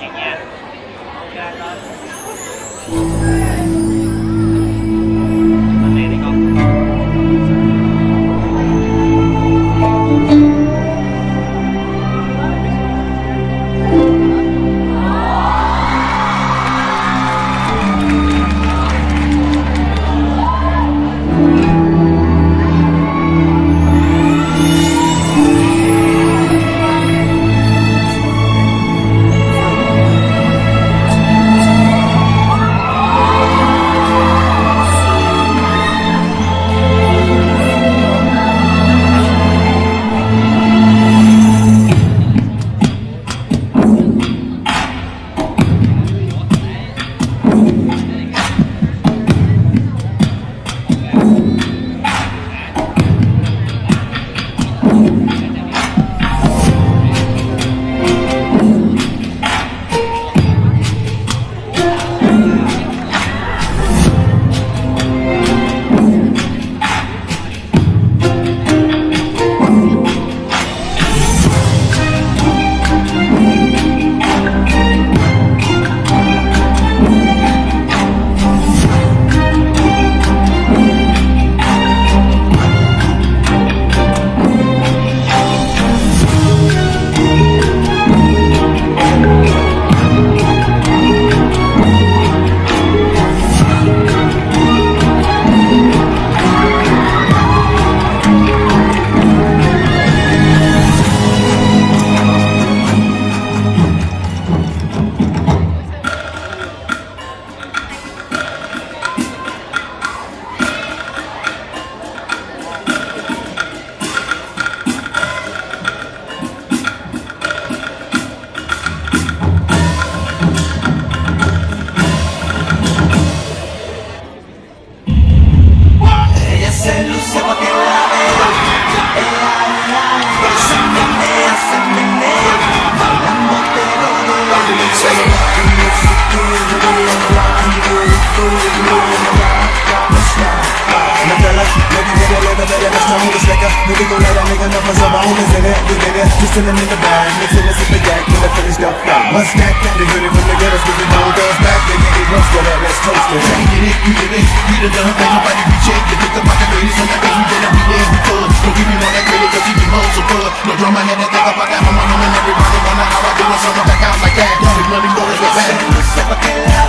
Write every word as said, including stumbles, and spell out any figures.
nhạc nha. Ok lên. Bên này đi con. Chilling in the bag, mixing this in the yak, till I finish up. One snack, and the hoodie from the gutters, moving down girls back, they get it once, well, let's toast it. You get it, you get it, you the dumb, ain't nobody be checked. You pick up my ladies on that baby, then I be there, we could. Don't give me all that credit, cause you be hoes so good. No drama, had that think about that, my mom and everybody wonder how I do it, so I'm back out like that. Big money, boys, we're back.